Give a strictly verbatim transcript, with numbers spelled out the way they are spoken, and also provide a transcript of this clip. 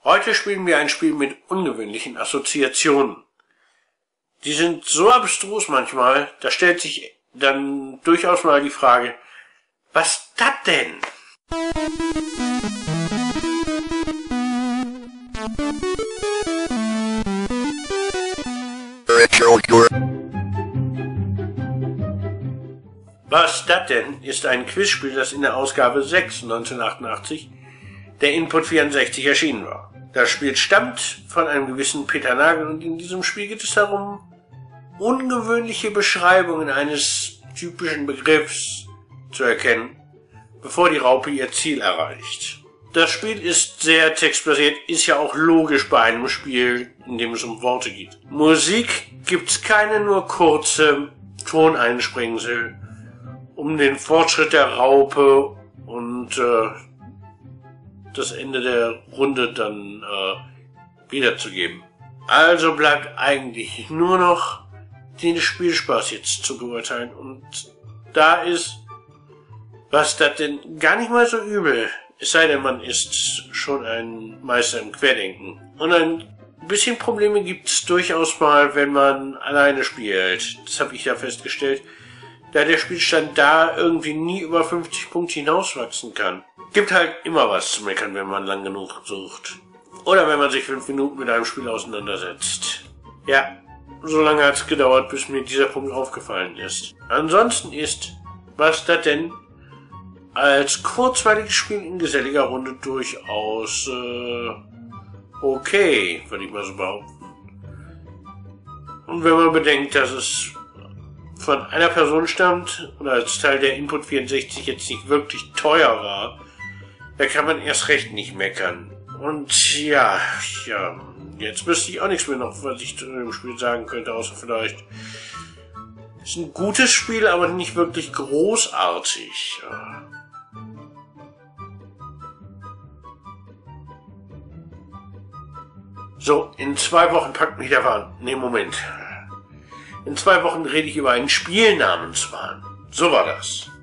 Heute spielen wir ein Spiel mit ungewöhnlichen Assoziationen. Die sind so abstrus manchmal, da stellt sich dann durchaus mal die Frage, was das denn? Was das denn ist ein Quizspiel, das in der Ausgabe sechs neunzehnhundertachtundachtzig der Input vierundsechzig erschienen war. Das Spiel stammt von einem gewissen Peter Nagel und in diesem Spiel geht es darum, ungewöhnliche Beschreibungen eines typischen Begriffs zu erkennen, bevor die Raupe ihr Ziel erreicht. Das Spiel ist sehr textbasiert, ist ja auch logisch bei einem Spiel, in dem es um Worte geht. Musik gibt's keine, nur kurze Toneinsprengsel, um den Fortschritt der Raupe und äh, das Ende der Runde dann äh, wiederzugeben. Also bleibt eigentlich nur noch den Spielspaß jetzt zu beurteilen. Und da ist, was das denn gar nicht mal so übel, es sei denn, man ist schon ein Meister im Querdenken. Und ein bisschen Probleme gibt's durchaus mal, wenn man alleine spielt. Das habe ich ja festgestellt, da der Spielstand da irgendwie nie über fünfzig Punkte hinauswachsen kann. Gibt halt immer was zu meckern, wenn man lang genug sucht. Oder wenn man sich fünf Minuten mit einem Spiel auseinandersetzt. Ja, so lange hat's gedauert, bis mir dieser Punkt aufgefallen ist. Ansonsten ist, was das denn als kurzweiliges Spiel in geselliger Runde durchaus äh, okay, würde ich mal so behaupten. Und wenn man bedenkt, dass es von einer Person stammt und als Teil der Input vierundsechzig jetzt nicht wirklich teuer war, da kann man erst recht nicht meckern. Und ja, ja, jetzt wüsste ich auch nichts mehr noch, was ich zu dem Spiel sagen könnte, außer vielleicht, ist ein gutes Spiel, aber nicht wirklich großartig. So, in zwei Wochen packt mich der Wahn. Nee, Moment. In zwei Wochen rede ich über ein Spiel namens Wahn. So war das.